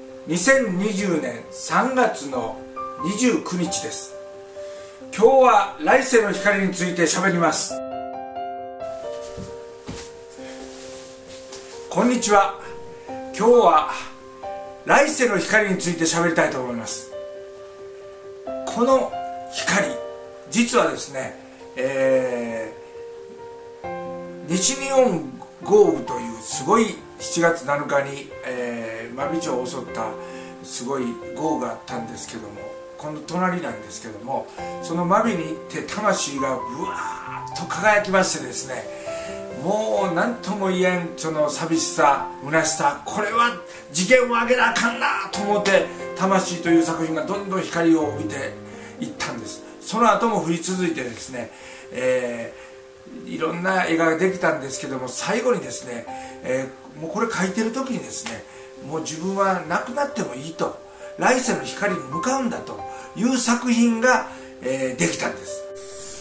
2020年3月の29日です。今日は来世の光について喋ります。こんにちは。今日は来世の光について喋りたいと思います。この光、実はですね、西日本豪雨というすごい7月7日に、真備町を襲ったすごい豪雨があったんですけども、この隣なんですけども、その真備に行って魂がぶわーっと輝きましてですね、もう何とも言えんその寂しさ、虚しさ、これは次元を上げなあかんなと思って、魂という作品がどんどん光を帯びていったんです。その後も降り続いてですね、いろんな絵ができたんですけども、最後にですね、もうこれ描いてる時にですね、もう自分は亡くなってもいいと、来世の光に向かうんだという作品が、できたんです。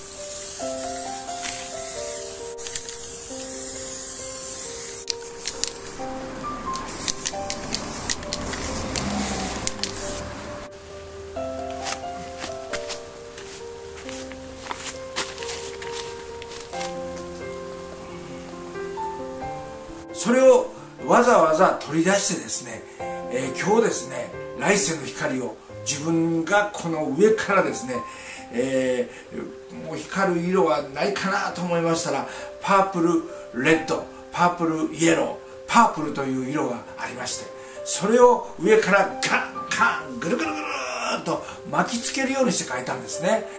それをわざわざ取り出してですね、今日ですね、来世の光を自分がこの上からですね、もう光る色はないかなと思いましたら、パープルレッド、パープルイエロー、パープルという色がありまして、それを上からカンカンぐるぐるぐるっと巻きつけるようにして描いたんですね。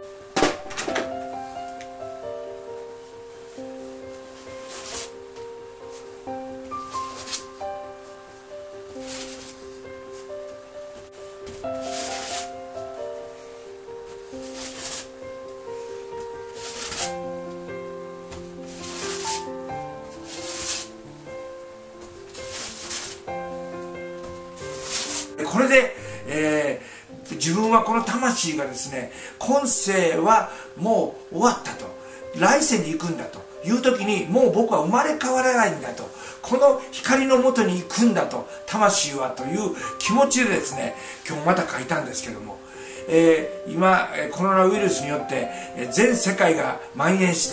これで、自分はこの魂がですね、今世はもう終わったと、来世に行くんだという時に、もう僕は生まれ変わらないんだと、この光のもとに行くんだと、魂はという気持ちでですね、今日また書いたんですけども、今コロナウイルスによって全世界が蔓延して、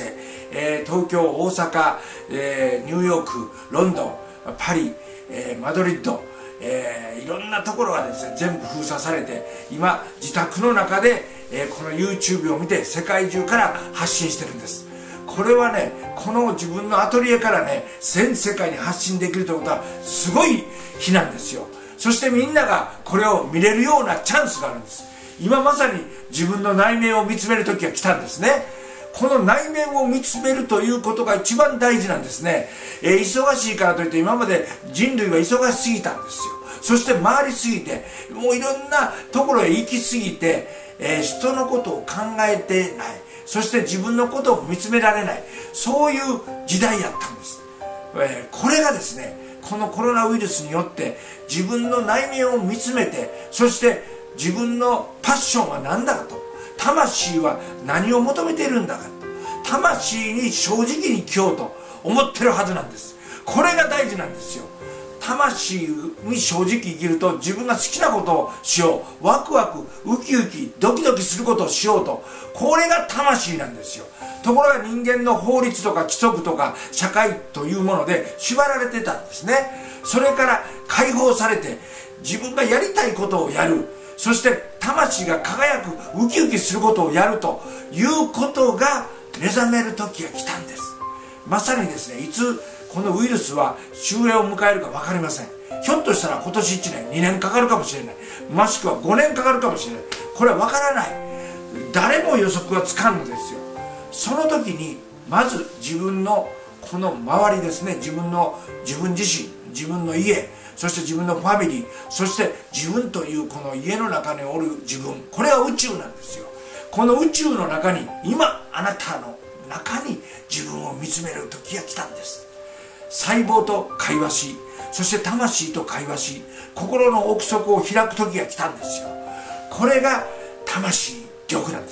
東京、大阪、ニューヨーク、ロンドン、パリ、マドリッド、いろんなところがですね、全部封鎖されて、今自宅の中で、この YouTube を見て世界中から発信してるんです。これはね、この自分のアトリエからね、全世界に発信できるということはすごい日なんですよ。そしてみんながこれを見れるようなチャンスがあるんです。今まさに自分の内面を見つめる時が来たんですね。この内面を見つめるということが一番大事なんですね。忙しいからといって今まで人類は忙しすぎたんですよ。そして回りすぎて、もういろんなところへ行きすぎて、人のことを考えてない。そして自分のことを見つめられない。そういう時代やったんです。これがですね、このコロナウイルスによって自分の内面を見つめて、そして自分のパッションは何だかと、魂は何を求めているんだかと、魂に正直に生きようと思ってるはずなんです。これが大事なんですよ。魂に正直生きると、自分が好きなことをしよう、ワクワクウキウキドキドキすることをしようと、これが魂なんですよ。ところが人間の法律とか規則とか社会というもので縛られてたんですね。それから解放されて、自分がやりたいことをやる、そして魂が輝くウキウキすることをやるということが目覚める時が来たんです。まさにですね、いつこのウイルスは終焉を迎えるか分かりません。ひょっとしたら今年1年2年かかるかもしれない、もしくは5年かかるかもしれない。これは分からない。誰も予測がつかんのですよ。その時にまず自分のこの周りですね、自分自身、自分の家、そして自分のファミリー、そして自分というこの家の中におる自分、これは宇宙なんですよ。この宇宙の中に、今あなたの中に自分を見つめる時が来たんです。細胞と会話し、そして魂と会話し、心の奥底を開く時が来たんですよ。これが魂力なんです。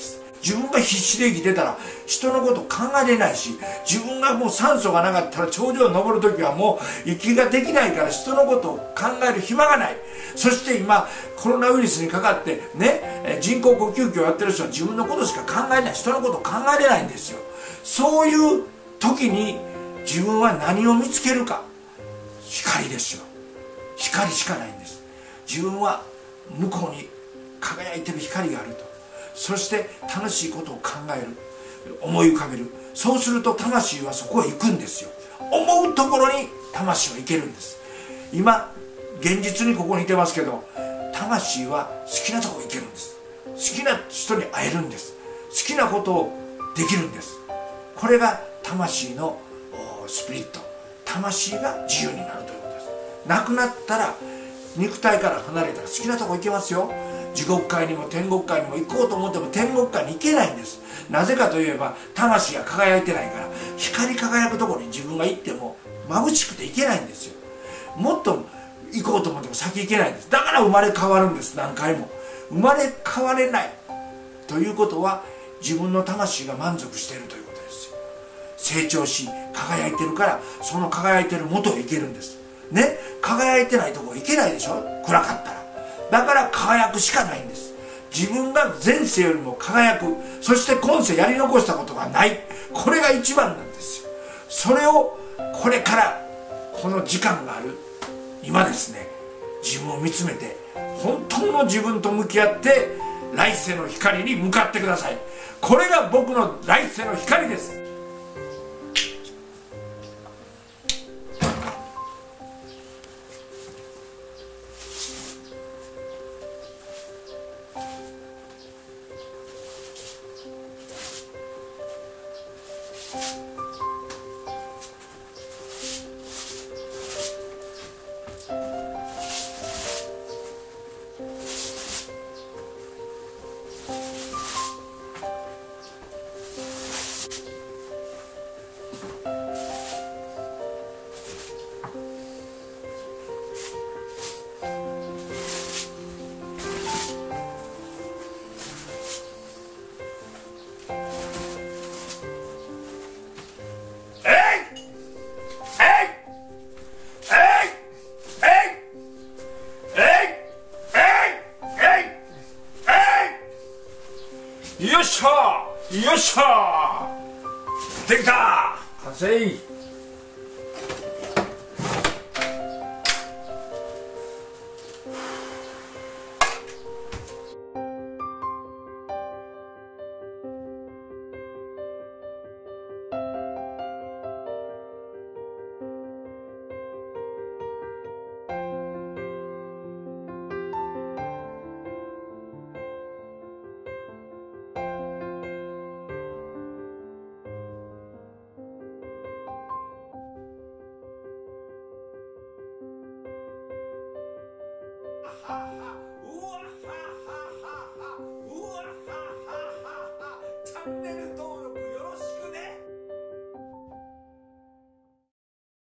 自分が必死で生きてたら人のこと考えれないし、自分がもう酸素がなかったら頂上を登る時はもう息ができないから人のことを考える暇がない。そして今コロナウイルスにかかってね、人工呼吸器をやってる人は自分のことしか考えない、人のことを考えれないんですよ。そういう時に自分は何を見つけるか。光ですよ。光しかないんです。自分は向こうに輝いてる光があると。そして楽しいことを考える、思い浮かべる。そうすると魂はそこへ行くんですよ。思うところに魂は行けるんです。今現実にここにいてますけど、魂は好きなところ行けるんです。好きな人に会えるんです。好きなことをできるんです。これが魂のスピリット。魂が自由になるということです。なくなったら、肉体から離れたら好きなとこ行けますよ。地獄界にも天国界にも行こうと思っても天国界に行けないんです。なぜかといえば魂が輝いてないから。光り輝くところに自分が行っても眩しくて行けないんですよ。もっと行こうと思っても先行けないんです。だから生まれ変わるんです。何回も生まれ変われないということは、自分の魂が満足しているということですよ。成長し輝いてるから、その輝いてる元へ行けるんですね。輝いてないところ行けないでしょ、暗かったら。だから輝くしかないんです。自分が前世よりも輝く。そして今世やり残したことがない。これが一番なんですよ。それをこれからこの時間がある今ですね、自分を見つめて本当の自分と向き合って来世の光に向かってください。これが僕の来世の光です。よっしゃよっしゃ、できた、完成。チャンネル